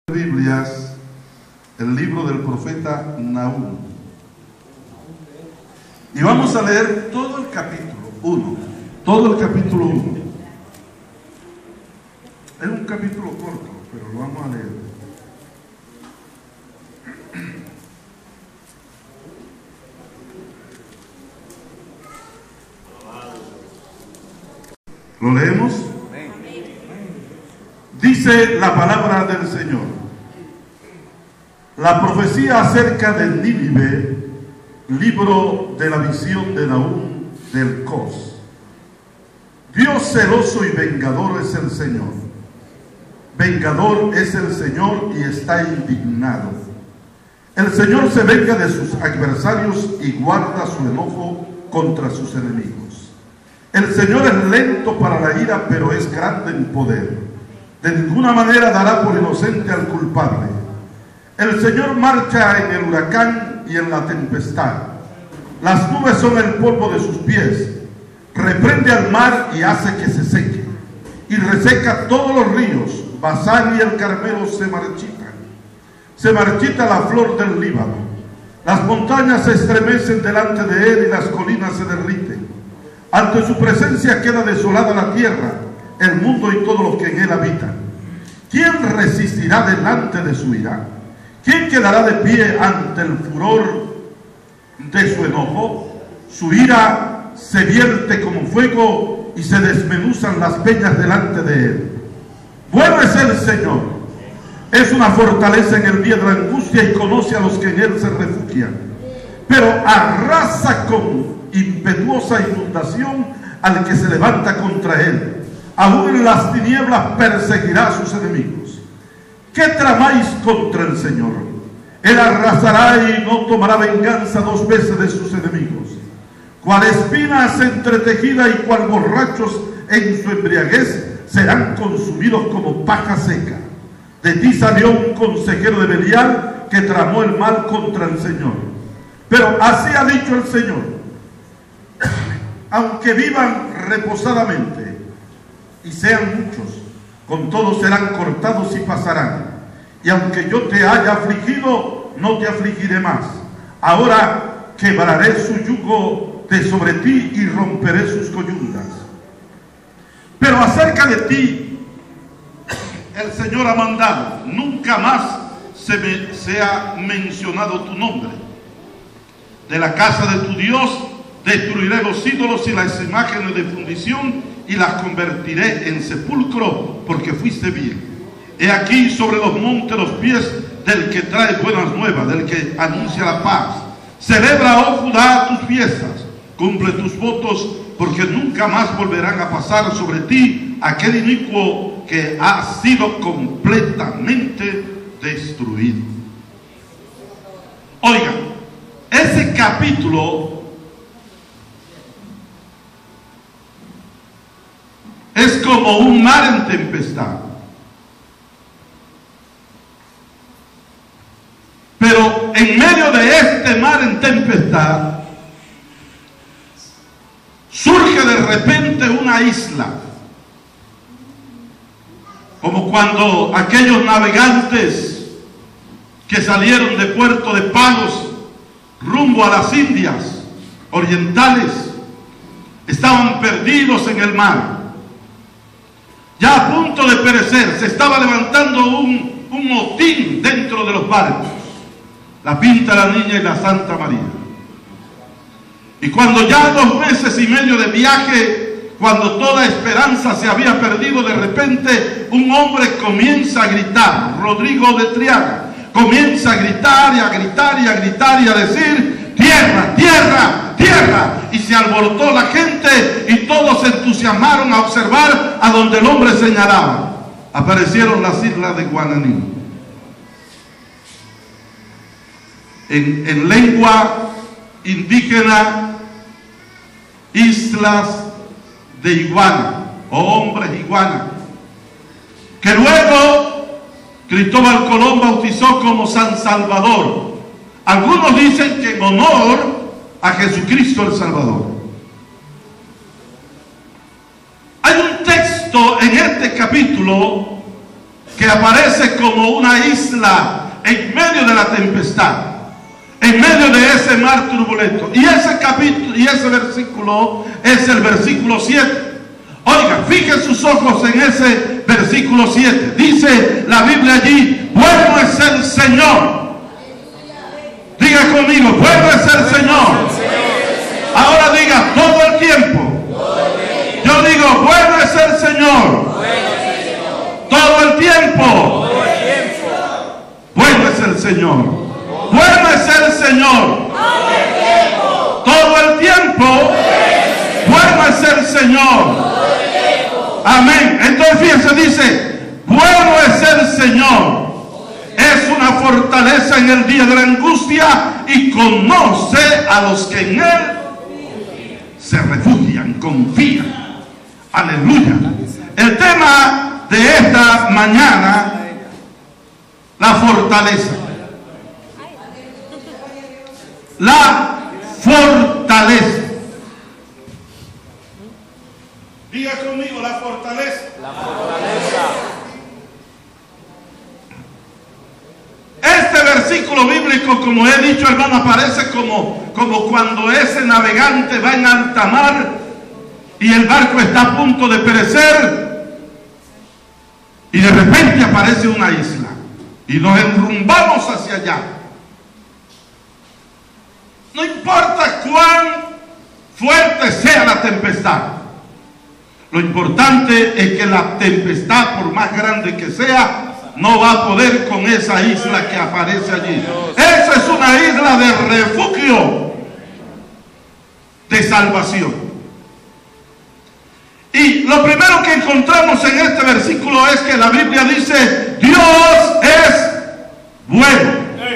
Biblias, el libro del profeta Nahum. Y vamos a leer todo el capítulo 1. Todo el capítulo 1. Es un capítulo corto, pero lo vamos a leer. ¿Lo leemos? Dice la palabra del Señor. La profecía acerca de Nínive, libro de la visión de Nahum del Cos. Dios celoso y vengador es el Señor. Vengador es el Señor y está indignado. El Señor se venga de sus adversarios y guarda su enojo contra sus enemigos. El Señor es lento para la ira, pero es grande en poder. De ninguna manera dará por inocente al culpable. El Señor marcha en el huracán y en la tempestad. Las nubes son el polvo de sus pies. Reprende al mar y hace que se seque. Y reseca todos los ríos. Basán y el Carmelo se marchitan. Se marchita la flor del Líbano. Las montañas se estremecen delante de él y las colinas se derriten. Ante su presencia queda desolada la tierra, el mundo y todos los que en él habitan. ¿Quién resistirá delante de su ira? ¿Quién quedará de pie ante el furor de su enojo? Su ira se vierte como fuego y se desmenuzan las peñas delante de él. Bueno es el Señor, es una fortaleza en el día de la angustia y conoce a los que en él se refugian. Pero arrasa con impetuosa inundación al que se levanta contra él. Aún en las tinieblas perseguirá a sus enemigos. ¿Qué tramáis contra el Señor? Él arrasará y no tomará venganza dos veces de sus enemigos. Cual espinas entretejida y cual borrachos en su embriaguez serán consumidos como paja seca. De ti salió un consejero de Belial que tramó el mal contra el Señor. Pero así ha dicho el Señor: aunque vivan reposadamente y sean muchos, con todo serán cortados y pasarán. Y aunque yo te haya afligido, no te afligiré más. Ahora quebraré su yugo de sobre ti y romperé sus coyundas. Pero acerca de ti, el Señor ha mandado: nunca más se ha mencionado tu nombre. De la casa de tu Dios destruiré los ídolos y las imágenes de fundición y las convertiré en sepulcro, porque fuiste vil. He aquí sobre los montes los pies del que trae buenas nuevas, del que anuncia la paz. Celebra, oh Judá, tus fiestas, cumple tus votos, porque nunca más volverán a pasar sobre ti aquel inicuo que ha sido completamente destruido. Oigan, ese capítulo es como un mar en tempestad. Pero en medio de este mar en tempestad surge de repente una isla, como cuando aquellos navegantes que salieron de Puerto de Palos rumbo a las Indias orientales estaban perdidos en el mar, ya a punto de perecer. Se estaba levantando un motín dentro de los barcos, la Pinta, la Niña y la Santa María. Y cuando ya 2 meses y medio de viaje, cuando toda esperanza se había perdido, de repente un hombre comienza a gritar, Rodrigo de Triana, comienza a gritar y a gritar y a gritar y a decir: tierra, tierra, tierra. Y se alborotó la gente y todos se entusiasmaron a observar a donde el hombre señalaba. Aparecieron las islas de Guananí. En lengua indígena, islas de iguana, o hombres iguana, que luego Cristóbal Colón bautizó como San Salvador. Algunos dicen que en honor a Jesucristo el Salvador. Hay un texto en este capítulo que aparece como una isla en medio de la tempestad, en medio de ese mar turbulento. Y ese capítulo y ese versículo es el versículo 7. Oiga, fije sus ojos en ese versículo 7. Dice la Biblia allí: bueno es el Señor. Diga conmigo: bueno es el Señor. Ahora diga: todo el tiempo. Yo digo: bueno es el Señor. Todo el tiempo. Bueno es el Señor. Bueno es el Señor. Todo el tiempo. Bueno es el Señor. Amén. Entonces fíjense, dice: bueno es el Señor. Es una fortaleza en el día de la angustia y conoce a los que en Él se refugian, confían. Aleluya. El tema de esta mañana: la fortaleza. La fortaleza. Diga conmigo: la fortaleza. La fortaleza. Este versículo bíblico, como he dicho, hermano, aparece como cuando ese navegante va en alta mar y el barco está a punto de perecer y de repente aparece una isla y nos enrumbamos hacia allá. No importa cuán fuerte sea la tempestad, lo importante es que la tempestad, por más grande que sea, no va a poder con esa isla que aparece allí. Esa es una isla de refugio, de salvación. Y lo primero que encontramos en este versículo es que la Biblia dice: Dios es bueno.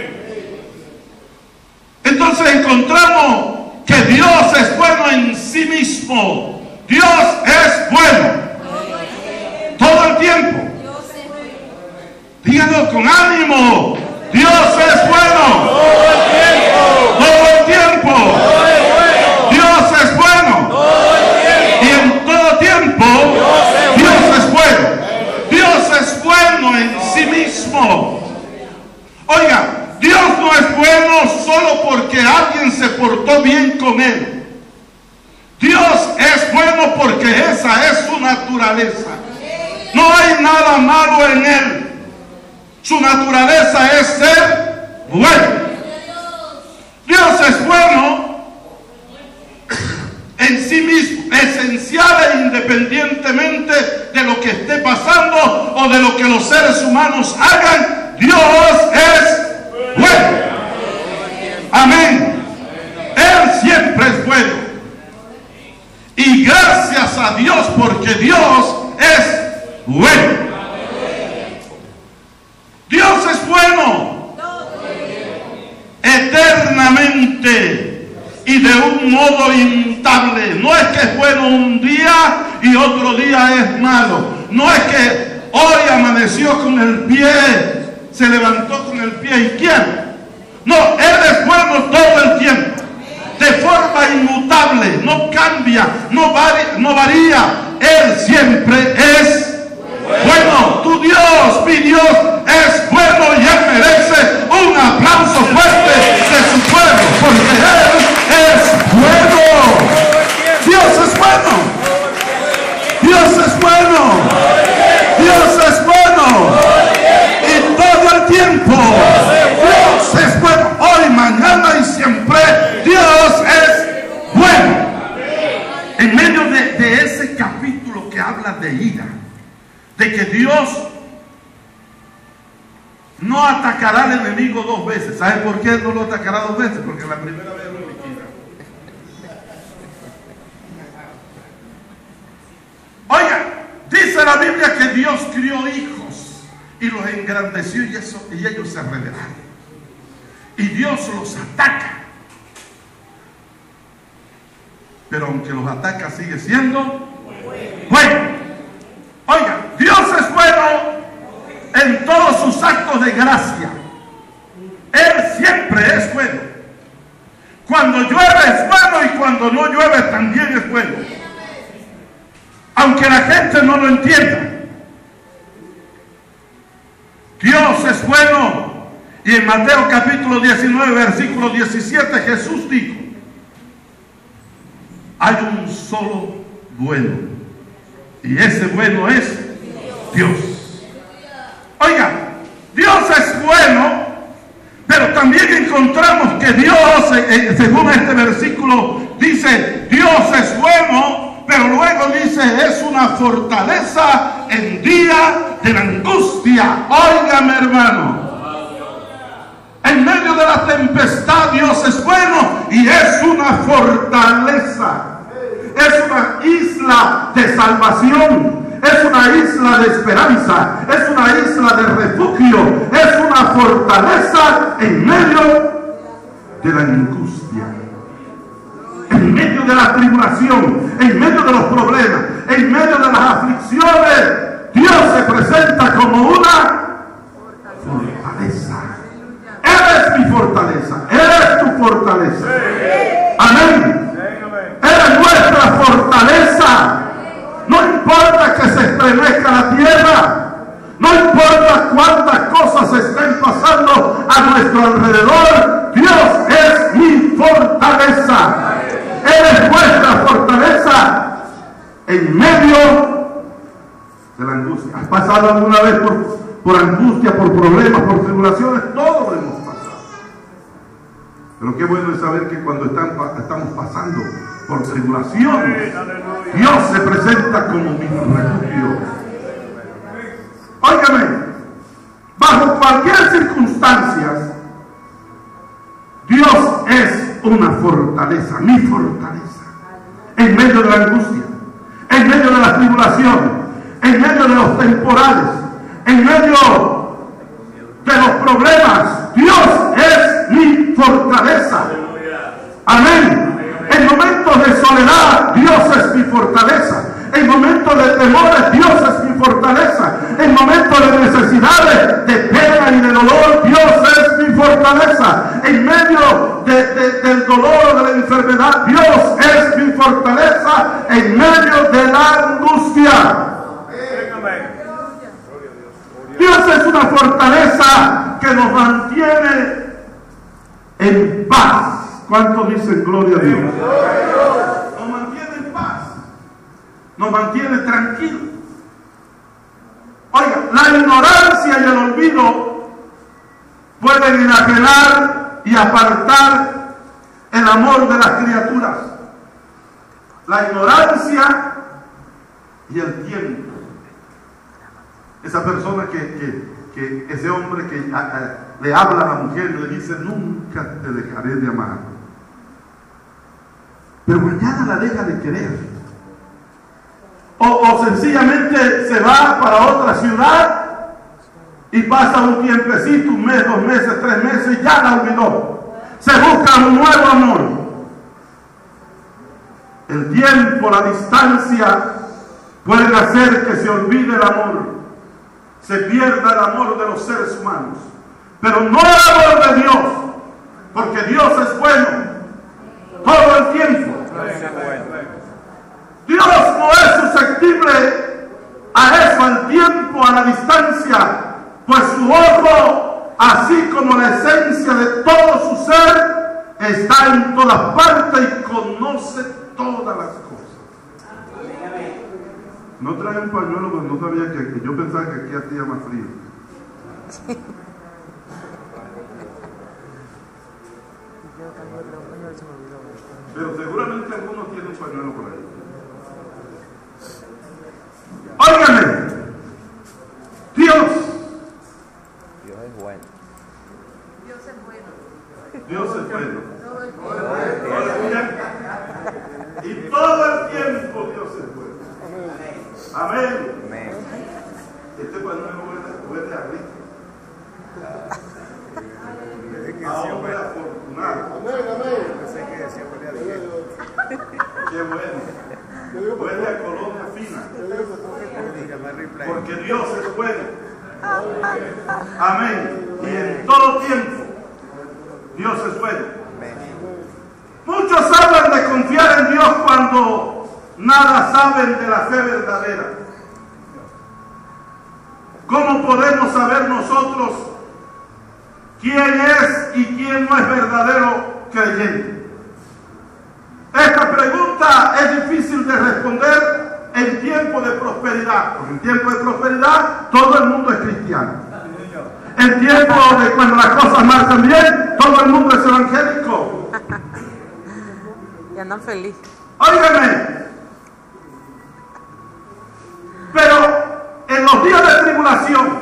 Entonces encontramos que Dios es bueno en sí mismo. Dios es bueno todo el tiempo. Díganlo con ánimo: Dios es bueno Todo el tiempo. todo el tiempo. Dios es bueno. Todo el tiempo. Y en todo tiempo Dios es bueno. Dios es bueno en sí mismo. Oiga, Dios no es bueno solo porque alguien se portó bien con Él. Dios es bueno porque esa es su naturaleza. No hay nada malo en Él. Su naturaleza es ser bueno. Dios es bueno en sí mismo, esencial e independientemente de lo que esté pasando o de lo que los seres humanos hagan. Dios es bueno. Amén. Él siempre es bueno. Y gracias a Dios, porque Dios es bueno. Dios es bueno eternamente y de un modo inmutable. No es que es bueno un día y otro día es malo. No es que hoy amaneció con el pie, se levantó con el pie izquierdo. No, Él es bueno todo el tiempo, de forma inmutable, no cambia, no varía. Él siempre es bueno. Tu Dios, mi Dios, es bueno y Él merece un aplauso fuerte de su pueblo, porque Él es bueno. Dios es bueno. Dios es bueno. Dios es bueno. Y todo el tiempo Dios es bueno. Hoy, mañana y siempre Dios es bueno. En medio de ese capítulo que habla de ira, de que Dios no atacará al enemigo dos veces. ¿Sabe por qué no lo atacará dos veces? Porque la primera vez lo liquida. Oiga, dice la Biblia que Dios crió hijos y los engrandeció y ellos se rebelaron. Y Dios los ataca. Pero aunque los ataca, sigue siendo bueno. Oiga, Dios es bueno en todos sus actos de gracia. Él siempre es bueno. Cuando llueve es bueno y cuando no llueve también es bueno. Aunque la gente no lo entienda. bueno. Y en Mateo capítulo 19, versículo 17, Jesús dijo: hay un solo bueno, y ese bueno es Dios. Oiga, Dios es bueno, pero también encontramos que Dios, según este versículo, dice: Dios es bueno, pero luego dice: es una fortaleza en día de la angustia. Óigame, hermano, en medio de la tempestad Dios es bueno y es una fortaleza. Es una isla de salvación, es una isla de esperanza, es una isla de refugio, es una fortaleza en medio de la angustia, en medio de la tribulación, en medio de los problemas, en medio de las aflicciones. Dios se presenta como una fortaleza. Eres mi fortaleza, eres tu fortaleza. Amén. Eres nuestra fortaleza. No importa que se estremezca la tierra, no importa cuántas cosas estén pasando a nuestro alrededor, Dios es mi fortaleza. Eres nuestra fortaleza en medio de la angustia. ¿Has pasado alguna vez por angustia, por problemas, por tribulaciones? Todos lo hemos pasado. Pero qué bueno es saber que cuando estamos pasando por tribulaciones, Dios se presenta como mi refugio. Óigame, bajo cualquier circunstancia, Dios es una fortaleza, mi fortaleza, en medio de la angustia, en medio de la tribulación, en medio de los temporales, en medio de los problemas. Dios es mi fortaleza. Amén. En momentos de soledad, Dios es mi fortaleza. En momentos de temores, Dios es mi fortaleza. En momentos de necesidades, de pena y de dolor, Dios es mi fortaleza. En medio del dolor o de la enfermedad, Dios es mi fortaleza. En medio de la angustia, Dios es una fortaleza que nos mantiene en paz. ¿Cuántos dicen gloria a Dios? Nos mantiene en paz, nos mantiene tranquilos. Oiga, la ignorancia y el olvido pueden enajenar y apartar el amor de las criaturas. La ignorancia y el tiempo. Esa persona que ese hombre que le habla a la mujer y le dice: nunca te dejaré de amar, pero mañana la deja de querer, o sencillamente se va para otra ciudad y pasa un tiempecito, un mes, 2 meses, 3 meses, ya la olvidó, se busca un nuevo amor. El tiempo, la distancia pueden hacer que se olvide el amor, se pierda el amor de los seres humanos, pero no el amor de Dios, porque Dios es bueno todo el tiempo. Dios no es susceptible a eso, al tiempo, a la distancia, pues su ojo, así como la esencia de todo su ser, está en todas partes y conoce todas las cosas. No trae un pañuelo porque no sabía que yo pensaba que aquí hacía más frío. Pero seguramente algunos tienen un pañuelo por ahí. Óigame, Dios es bueno. Dios es bueno. Dios es bueno. Todo el tiempo. Y todo el tiempo Dios es bueno. Amén. Amén. Este pañuelo huele a rico. A hombre afortunado. Qué bueno. Huele a colonia fina. Porque Dios es bueno. Amén. Y en todo tiempo Dios es bueno. Muchos hablan de confiar en Dios cuando nada saben de la fe verdadera. ¿Cómo podemos saber nosotros ¿quién es y quién no es verdadero creyente? Esta pregunta es difícil de responder en tiempo de prosperidad, porque en tiempo de prosperidad todo el mundo es cristiano. En tiempo de cuando las cosas marchan bien, todo el mundo es evangélico. Y andan felices. Óigame, pero en los días de tribulación,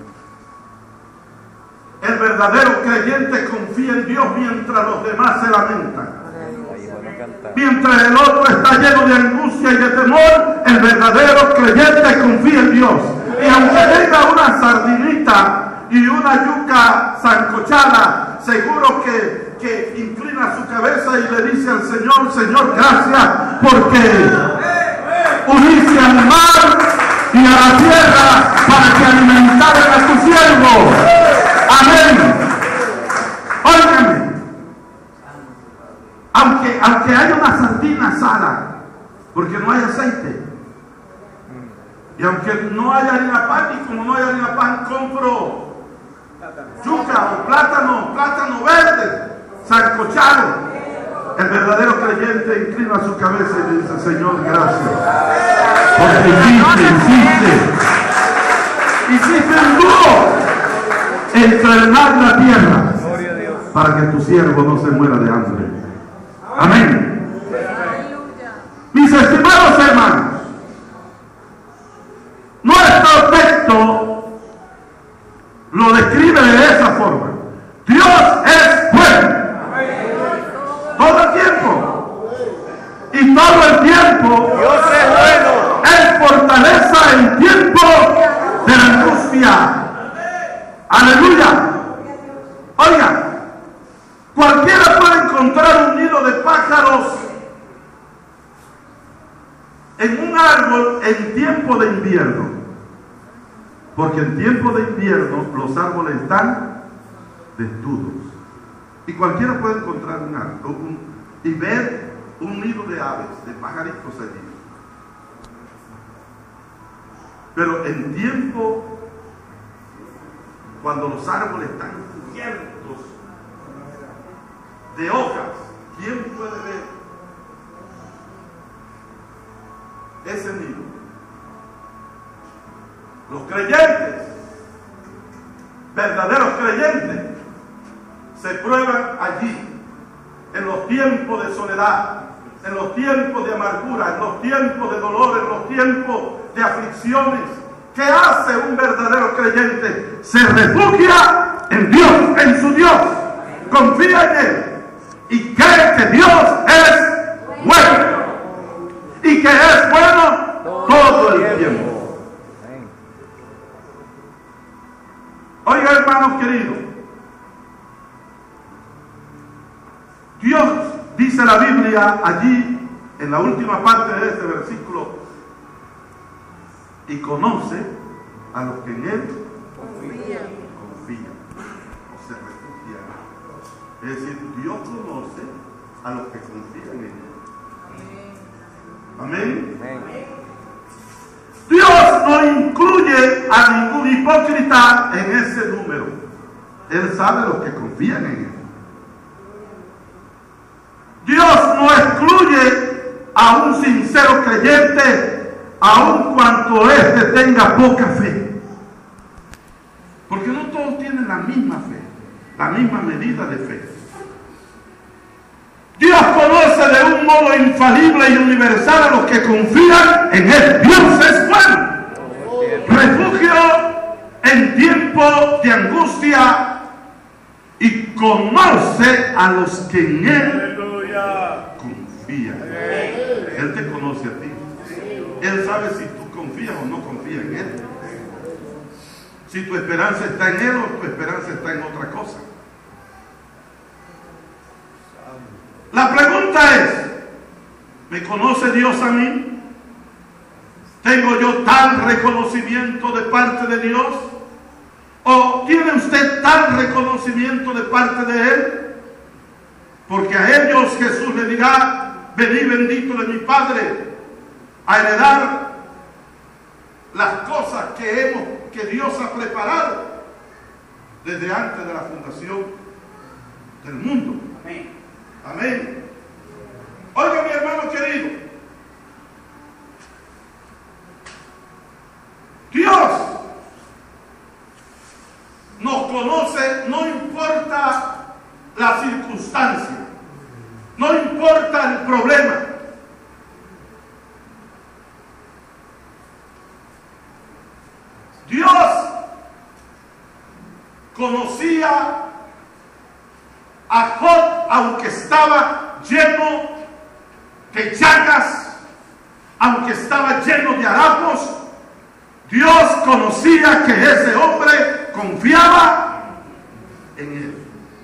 el verdadero creyente confía en Dios mientras los demás se lamentan. Mientras el otro está lleno de angustia y de temor, el verdadero creyente confía en Dios. Y aunque tenga una sardinita y una yuca sancochada, seguro que inclina su cabeza y le dice al Señor: Señor, gracias porque uniste al mar y a la tierra para que alimentaran a tu siervo. Amén. Óigame, aunque haya una sardina asada, porque no hay aceite, y aunque no haya harina pan, y como no hay harina pan, compro yuca o plátano verde, sancochado. El verdadero creyente inclina su cabeza y le dice: Señor, gracias, porque hiciste un dúo entre el mar y la tierra, para que tu siervo no se muera de hambre. Amén. Mis estimados hermanos, nuestro texto lo describe de esa forma: Dios es bueno todo el tiempo, y todo el tiempo Dios es bueno. Él fortaleza en tiempo de la angustia. Aleluya. Oiga, cualquiera puede encontrar un nido de pájaros en un árbol en tiempo de invierno, porque en tiempo de invierno los árboles están desnudos, y cualquiera puede encontrar un árbol y ver un nido de aves, de pajaritos allí. Pero en tiempo, cuando los árboles están cubiertos de hojas, ¿quién puede ver ese nido? Los creyentes, verdaderos creyentes, se prueban allí, en los tiempos de soledad, en los tiempos de amargura, en los tiempos de dolor, en los tiempos de aflicciones. ¿Qué hace un verdadero creyente? Se refugia en Dios, en su Dios, confía en Él y cree que Dios es bueno y que es bueno todo el tiempo. Oiga, hermanos queridos, Dios, dice la Biblia allí en la última parte de este versículo, y conoce a los que en Él confían o se refugian. Es decir, Dios conoce a los que confían en Él. Amén. Dios no incluye a ningún hipócrita en ese número. Él sabe los que confían en Él. Dios no excluye a un sincero creyente, aun cuando éste tenga poca fe. Porque no todos tienen la misma fe, la misma medida de fe. Dios conoce de un modo infalible y universal a los que confían en Él. Dios es bueno. Refugio en tiempo de angustia, y conoce a los que en Él confían. Él te conoce a ti. Él sabe si tú confías o no confías en Él. Si tu esperanza está en Él o tu esperanza está en otra cosa. La pregunta es: ¿me conoce Dios a mí? ¿Tengo yo tal reconocimiento de parte de Dios? ¿O tiene usted tal reconocimiento de parte de Él? Porque a ellos Jesús le dirá: venid bendito de mi Padre, a heredar las cosas que Dios ha preparado. desde antes de la fundación del mundo. Amén. Amén. Oiga, mi hermano querido, Dios nos conoce, no importa la circunstancia, no importa el problema. Dios conocía a Job, aunque estaba lleno de llagas, aunque estaba lleno de harapos. Dios conocía que ese hombre confiaba en él.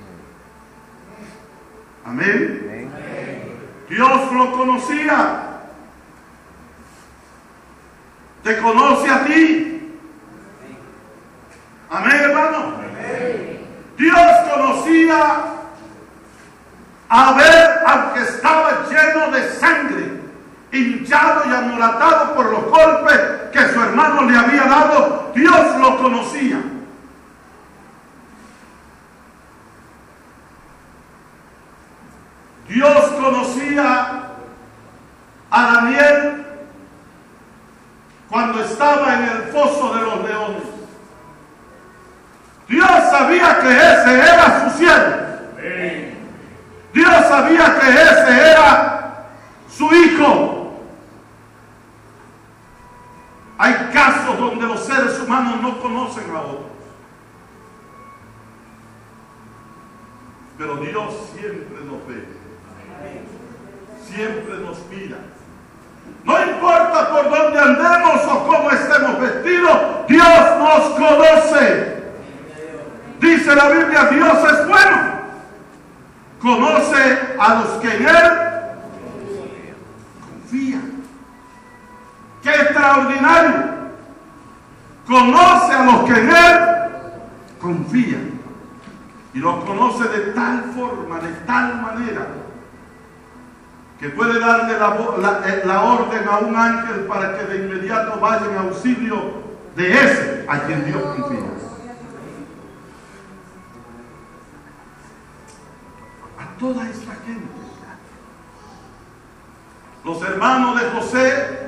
Amén. Dios lo conocía. Te conoce a ti. Amén, hermano. Dios conocía a Abel, aunque estaba lleno de sangre, hinchado y amoratado por los golpes que su hermano le había dado. Dios lo conocía. Dios conocía a Daniel cuando estaba en el foso de los leones. Dios sabía que ese era su siervo. Dios sabía que ese era su hijo. Hay casos donde los seres humanos no conocen a otros, pero Dios siempre nos ve, siempre nos mira. No importa por dónde andemos o cómo estemos vestidos, Dios nos conoce. Dice la Biblia, Dios es bueno. Conoce a los que en Él confían. ¡Qué extraordinario! Conoce a los que en Él confían. Y los conoce de tal forma, de tal manera, que puede darle la orden a un ángel para que de inmediato vaya en auxilio de ese a quien Dios confía. A toda esta gente. Los hermanos de José,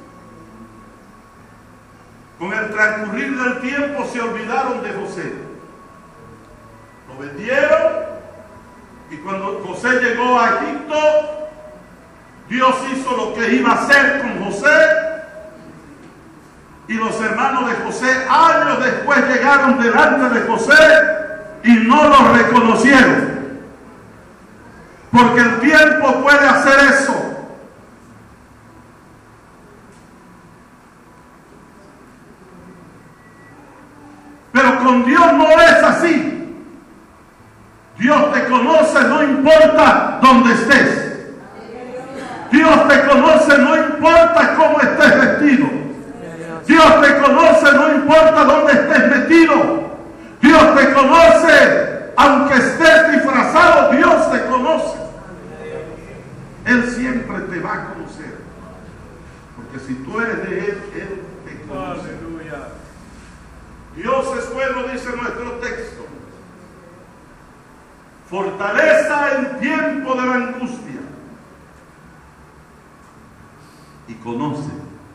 con el transcurrir del tiempo, se olvidaron de José. Lo vendieron, y cuando José llegó a Egipto, Dios hizo lo que iba a hacer con José, y los hermanos de José años después llegaron delante de José y no lo reconocieron, porque el tiempo puede hacer eso. Pero con Dios no es así. Dios te conoce, no importa dónde estés. Dios te conoce, no importa cómo estés vestido. Dios te conoce, no importa dónde estés metido. Dios te conoce, aunque estés disfrazado, Dios te conoce. Él siempre te va a conocer. Porque si tú eres de Él, Él te conoce. Dios es bueno, dice nuestro texto. Fortaleza en tiempo de la angustia. Y conoce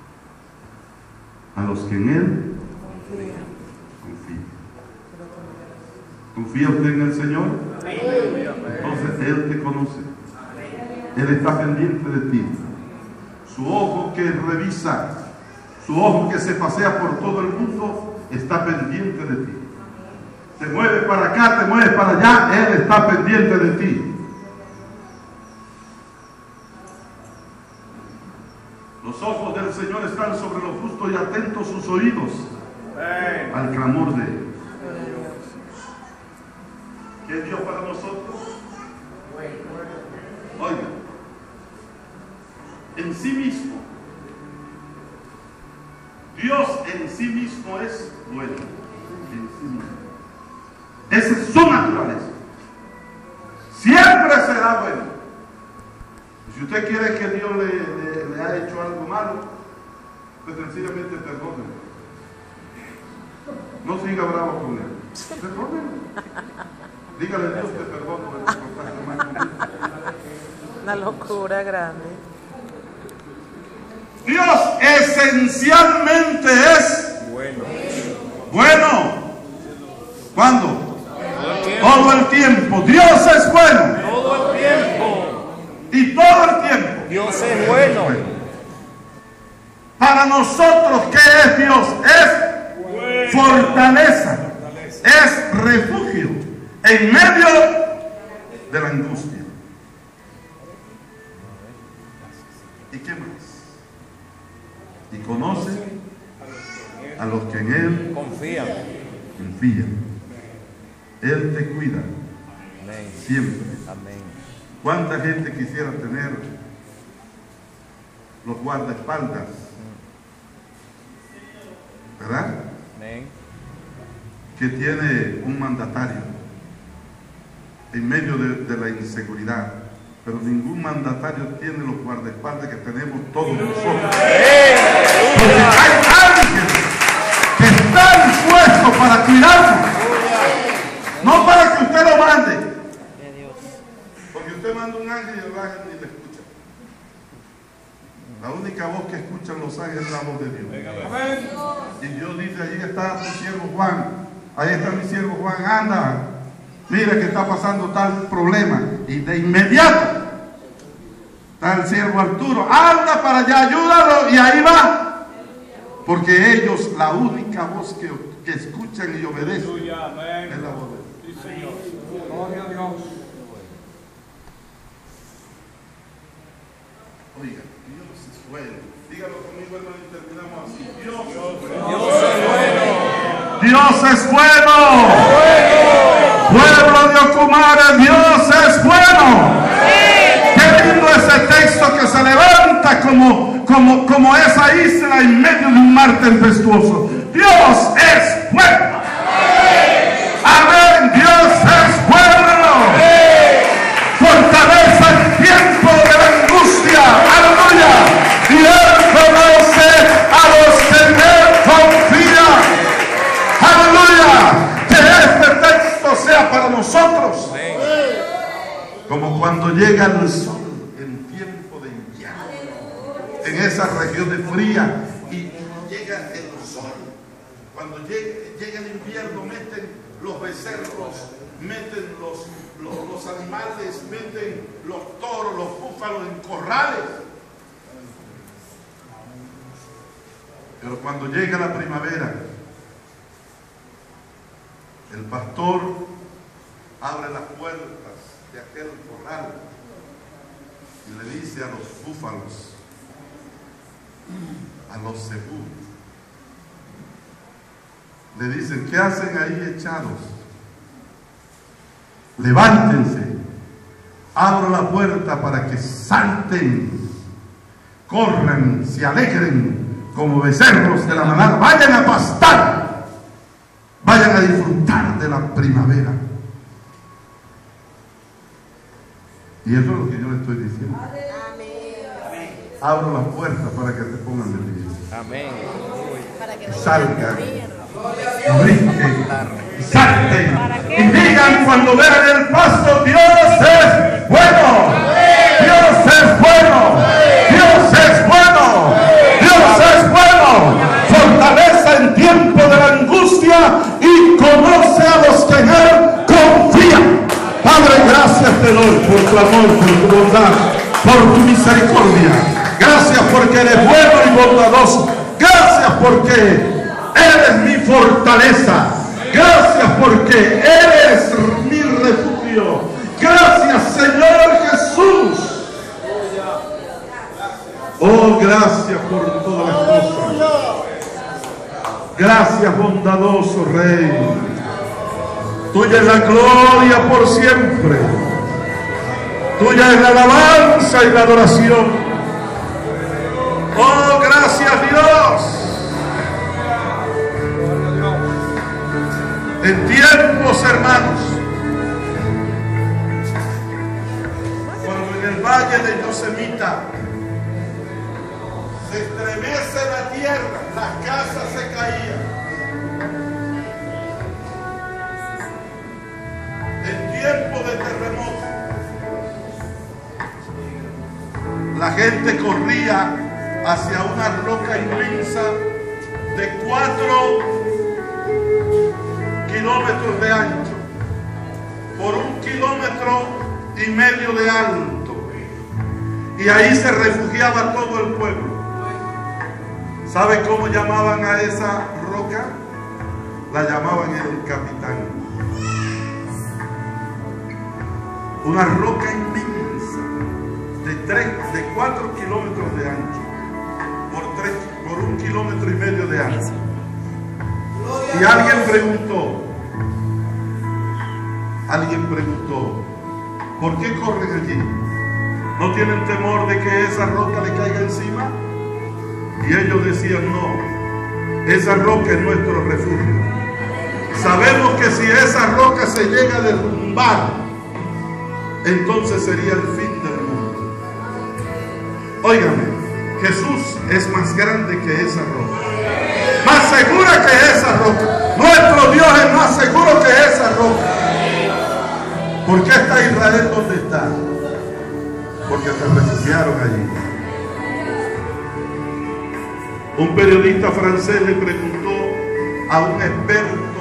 a los que en Él confían. ¿Confía usted en el Señor? Entonces Él te conoce. Él está pendiente de ti. Su ojo que revisa, su ojo que se pasea por todo el mundo, está pendiente de ti. Te mueves para acá, te mueves para allá, Él está pendiente de ti. Los ojos del Señor están sobre los justos y atentos sus oídos al clamor de Él. ¿Qué es Dios para nosotros? Oiga, en sí mismo, Dios en sí mismo es bueno. En sí mismo. Esa es su naturaleza. Siempre será bueno. Si usted quiere que Dios le haya hecho algo malo, pues sencillamente perdónenlo. No siga bravo con Él. Perdónenlo. Dígale a Dios te perdono de que contaste mal conmigo. Una locura grande. Dios esencialmente es bueno. ¿Cuándo? Todo el tiempo. Dios es bueno. Todo el tiempo. Y todo el tiempo. Dios es bueno. Para nosotros, ¿qué es Dios? Es fortaleza. Es refugio en medio de la angustia. ¿Y qué más? Y conoce a los que en Él Confía. confían. Él te cuida Amén. siempre. Amén. ¿Cuánta gente quisiera tener los guardaespaldas? ¿Verdad? Amén. Que tiene un mandatario en medio de la inseguridad. Pero ningún mandatario tiene los guardaespaldas que tenemos todos nosotros. Porque hay alguien que está dispuesto para cuidarnos. No para que usted lo mande. Porque usted manda un ángel y el ángel ni le escucha. La única voz que escuchan los ángeles es la voz de Dios. Y Dios dice, allí está tu siervo Juan. Ahí está mi siervo Juan, anda. Mira que está pasando tal problema. Y de inmediato está el siervo Arturo. Anda para allá, ayúdalo. Y ahí va. Porque ellos, la única voz que escuchan y obedecen es la voz de Dios. Oiga, Dios es bueno. Dígalo conmigo, hermano, y terminamos así. Dios es bueno. Dios es bueno. Pueblo de Ocumare, Dios es bueno. Qué lindo ese texto que se levanta como esa isla en medio de un mar tempestuoso. Dios es bueno. Amén. Dios es bueno. Fortaleza en tiempo de la angustia. Aleluya. Y Él conoce a los que en Él confían. Aleluya. Que este texto sea para nosotros como cuando llega el sol en tiempo de invierno, en esas regiones frías, y llega el sol. Cuando llega el invierno, meten los becerros, meten los animales, meten los toros, los búfalos en corrales. Pero cuando llega la primavera, el pastor abre las puertas de aquel corral y le dice a los búfalos, a los cebú, le dicen, ¿qué hacen ahí echados? Levántense, abro la puerta para que salten, corran, se alegren como becerros de la manada, vayan a pastar, vayan a disfrutar de la primavera. Y eso es lo que yo le estoy diciendo. Abro la puerta para que te pongan de pie. Amén. Salgan, brinquen, salten y digan cuando vean el paso, Dios es bueno, Dios es bueno, Dios es bueno, Dios es bueno. Fortaleza en tiempo de la angustia y conoce a los que en Él confían. Padre, gracias te doy por tu amor, por tu bondad, por tu misericordia. Gracias porque eres bueno y bondadoso. Gracias porque eres mi fortaleza. Gracias porque eres mi refugio. Gracias, Señor Jesús. Oh, gracias por todas las cosas. Gracias, bondadoso Rey. Tuya es la gloria por siempre. Tuya es la alabanza y la adoración. Oh, gracias Dios. En tiempos, hermanos, cuando en el valle de Yosemita se estremece la tierra, las casas se caían. La gente corría hacia una roca inmensa de 4 kilómetros de ancho por 1,5 kilómetros de alto, y ahí se refugiaba todo el pueblo. ¿Sabe cómo llamaban a esa roca? La llamaban el Capitán. Una roca inmensa de 4 kilómetros de ancho por 1,5 kilómetros de alto. Y alguien preguntó, ¿por qué corren allí? ¿No tienen temor de que esa roca le caiga encima? Y ellos decían, no, esa roca es nuestro refugio. Sabemos que si esa roca se llega a derrumbar, entonces sería el fin del mundo. Óigame, Jesús es más grande que esa roca, más segura que esa roca. Nuestro Dios es más seguro que esa roca. ¿Por qué está Israel donde está? Porque se refugiaron allí. Un periodista francés le preguntó a un experto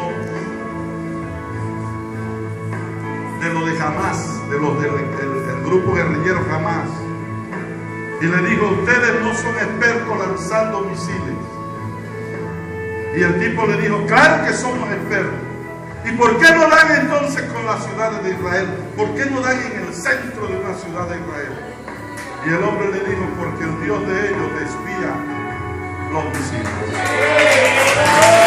de lo de Hamas, del grupo guerrillero Hamas, y le dijo, ustedes no son expertos lanzando misiles. Y el tipo le dijo, claro que somos expertos. ¿Y por qué no dan entonces con las ciudades de Israel? ¿Por qué no dan en el centro de una ciudad de Israel? Y el hombre le dijo, porque el Dios de ellos desvía los misiles.